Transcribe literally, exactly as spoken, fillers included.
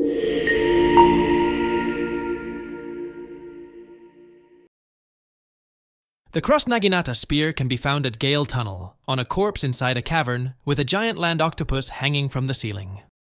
The Cross-Naginata spear can be found at Gale Tunnel, on a corpse inside a cavern with a giant land octopus hanging from the ceiling.